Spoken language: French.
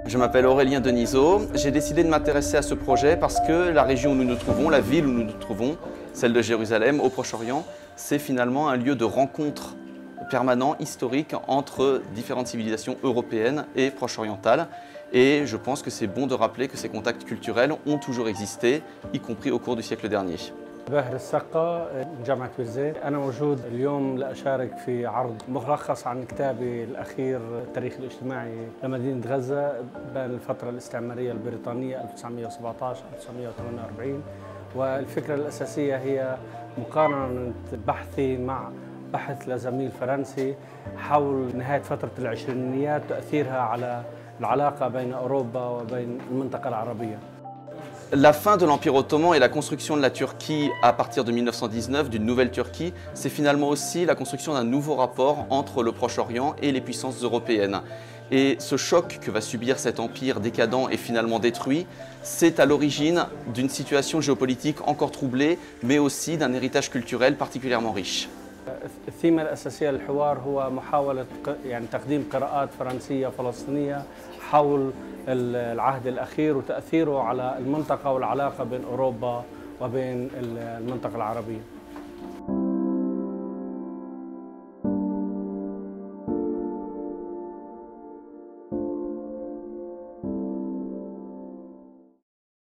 Je m'appelle Aurélien Denisot. J'ai décidé de m'intéresser à ce projet parce que la région où nous nous trouvons, la ville où nous nous trouvons, celle de Jérusalem, au Proche-Orient, c'est finalement un lieu de rencontre permanent, historique, entre différentes civilisations européennes et proche-orientales. Et je pense que c'est bon de rappeler que ces contacts culturels ont toujours existé, y compris au cours du siècle dernier. باهر السقا من جامعة بيرزيت. أنا موجود اليوم لأشارك في عرض ملخص عن كتابي الأخير التاريخ الاجتماعي لمدينة غزة بين الفترة الاستعمارية البريطانية 1917-1948. والفكرة الأساسية هي مقارنة بحثي مع بحث لزميل فرنسي حول نهاية فترة العشرينيات وتأثيرها على العلاقة بين أوروبا وبين المنطقة العربية. La fin de l'Empire ottoman et la construction de la Turquie à partir de 1919, d'une nouvelle Turquie, c'est finalement aussi la construction d'un nouveau rapport entre le Proche-Orient et les puissances européennes. Et ce choc que va subir cet empire décadent et finalement détruit, c'est à l'origine d'une situation géopolitique encore troublée, mais aussi d'un héritage culturel particulièrement riche. الثيمة الأساسية للحوار هو محاولة تقديم قراءات فرنسية فلسطينية حول العهد الأخير وتأثيره على المنطقة والعلاقة بين أوروبا وبين المنطقة العربية.